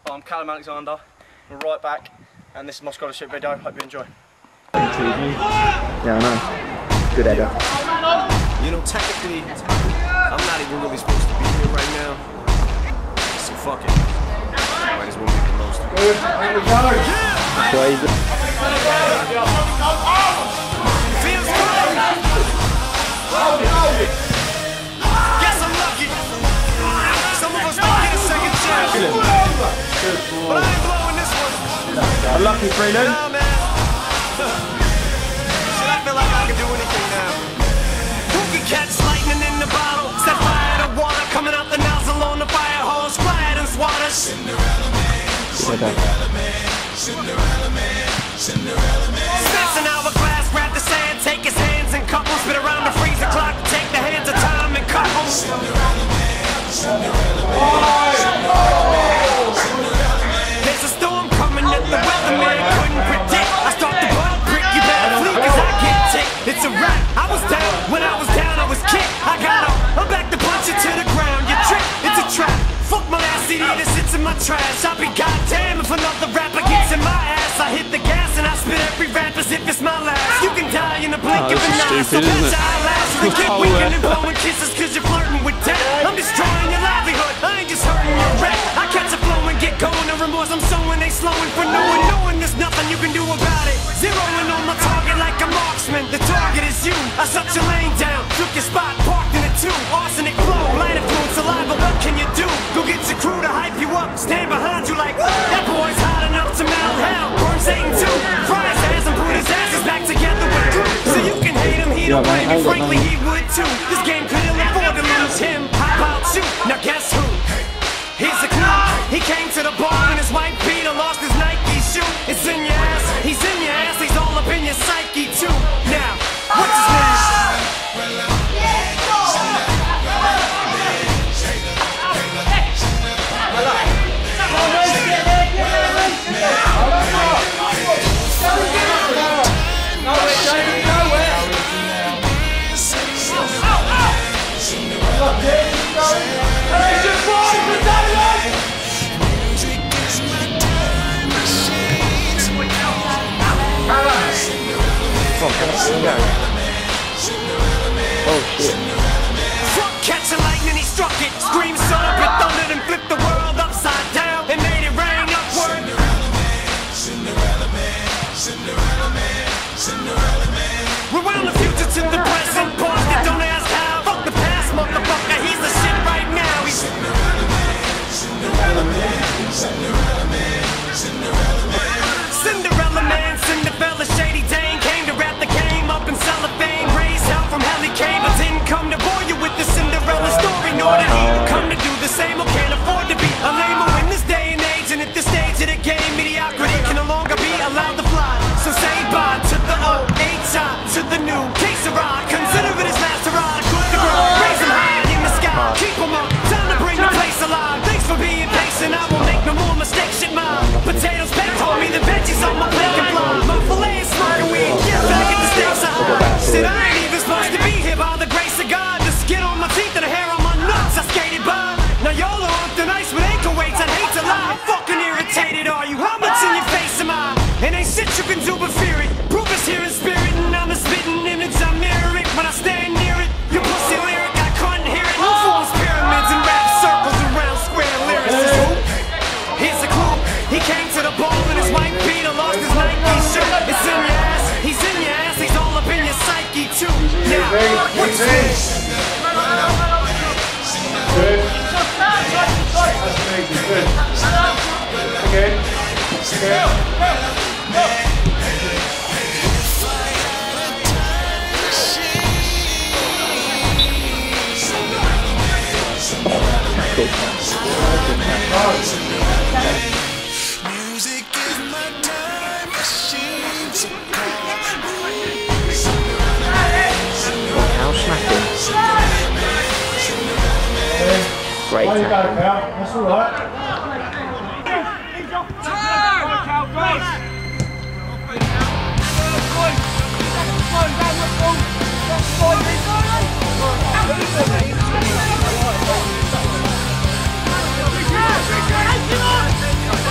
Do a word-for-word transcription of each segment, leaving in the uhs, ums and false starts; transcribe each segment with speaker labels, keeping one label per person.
Speaker 1: I'm Callum Alexander, I'm right back, and this is my scholarship video. Hope you enjoy.
Speaker 2: Yeah, I know. Good header.
Speaker 3: You know, technically, I'm not even really supposed to be here right now. So fuck it. Might as well make the most of it.
Speaker 2: Good, there we go. Crazy.
Speaker 3: Feels good. Guess I'm lucky. Some of us don't get a second chance. But I ain't blowing this one.
Speaker 2: Unlucky, Freeland.
Speaker 3: Nah, man. Shit, I feel like I can do anything now. Who can catch lightning in the bottle? Set fire to water coming out the nozzle on the fire hose. Quiet and swatter. Cinderella man, Cinderella man, Cinderella man, Cinderella man. Snatch an hourglass, grab the sand, take his hands and couple, spit around the freezer clock, take the hands of time and couple. Cinderella man, Cinderella man, Cinderella man, Cinderella man. There's a storm coming that the weatherman couldn't predict. I start the ball prick, you better flee cause I get ticked. It's a wrap, I was down, when I was down I was kicked. I got up, I'm back to punch it to the ground. You trick, it's a trap. Fuck my last C D that sits in my trash. I'll be goddamn if another rapper gets in my ass. I hit the gas and I spit every rap as if it's my last. You can die in the blink
Speaker 4: Oh,
Speaker 3: of an eye, so
Speaker 4: stupid,
Speaker 3: bitch
Speaker 4: isn't it?
Speaker 3: I last. You get weakened and blowing kisses cause you're flirting with death. I'm destroying your livelihood, I ain't just hurting your wreck. I catch a flow and get going, no remorse I'm sowing, they slowing for knowing, knowing there's nothing you can do about it. Zeroing on my target like a marksman, the target is you. I shut your lane down, took your spot, parked in a two. Arsenic flow, light influence, saliva, what can you do? Go get your crew to hype you up, stand behind you like, that boy's hot enough to melt hell. Burn Satan too, fry his ass and put his asses back together with glue. So you can hate him, he don't blame you, frankly he would too. This game couldn't afford to lose him, how about you? Now guess who? Here's a clue, he came to the bar and his white beater lost his Nike shoe. It's in your ass, he's in your ass, he's all up in your psyche too. Now, what's his name?
Speaker 2: Oh shit.
Speaker 3: Fuck catching lightning, he struck it. Screamed son of it, thundered and flipped the world upside down and made it rain upward. Cinderella man, Cinderella man, Cinderella man, Cinderella man. Rewound the future to the present, paused it, don't ask how. Fuck the past, motherfucker, he's the shit right now. He's Cinderella man, Cinderella man, Cinderella man, Cinderella man. Cinderella man, Cinderella shady Dane came to wrap the game up in cellophane. Raised hell from hell he came, but didn't come to bore you with the Cinderella story. Nor did he come to do the same or can't afford to be a lame-o in this day and age. And at this stage of the game, mediocrity can no longer be allowed to fly. So say bye to the old, H I to the new. Case of rock, consider it his last hurrah. Good to grow, raise him high in the sky. Keep him up, time to bring the place alive. Thanks for being patient, I won't make no more mistakes. Shit, mine. Potatoes baked on me, the veggies on my plate can fly. My filet is smoking weed, get back at the stakes are high. Shit, I ain't even supposed to be here by the grace of God. The skin on my teeth and the hair on my nuts, I skated by. Now y'all are off the ice with ankle weights, I'd hate to lie. How fucking irritated are you? How much in your face am I? And ain't shit you can do but fear it. Proof is here in spirit, and I'm a spitting image, I mirror it. When I stand near it, you pussy lyric, I couldn't hear it. Who forms pyramids and rap circles around square lyricists? Who? Here's a clue, he came to the ball in his white beater, lost his Nike shirt. It's in your ass, he's in your ass, he's all up in your psyche too. Now, what's this?
Speaker 2: Good. That's very good. Again. Again.
Speaker 5: Music is my time machine. So
Speaker 2: How smacking. Great
Speaker 6: There you go,
Speaker 2: tackle.
Speaker 6: pal. That's all right.
Speaker 5: Come on!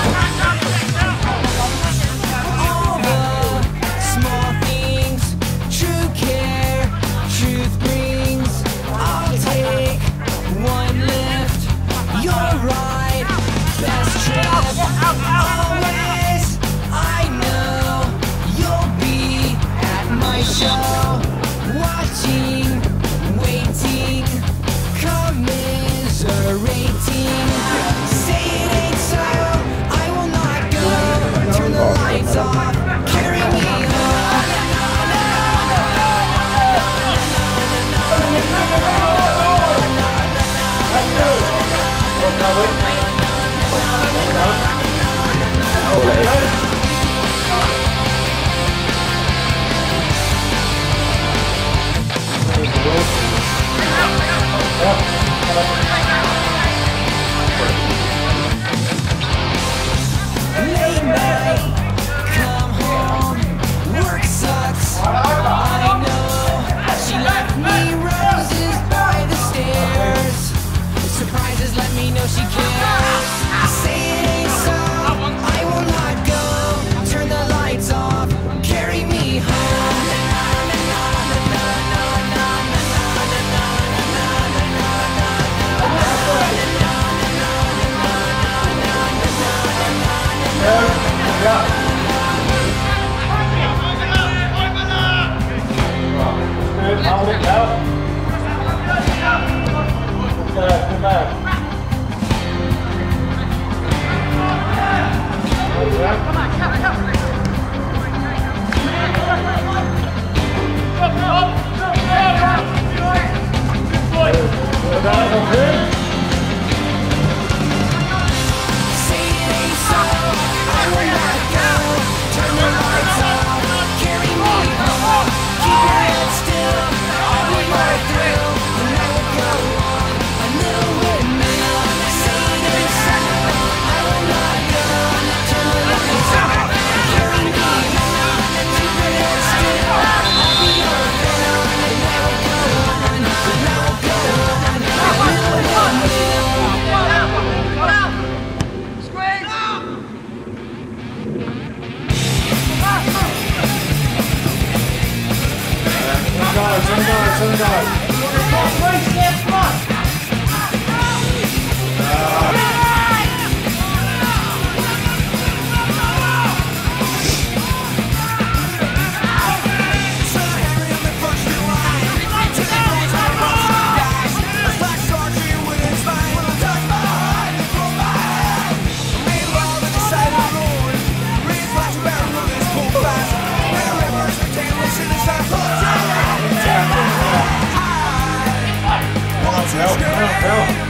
Speaker 5: Help, help, help.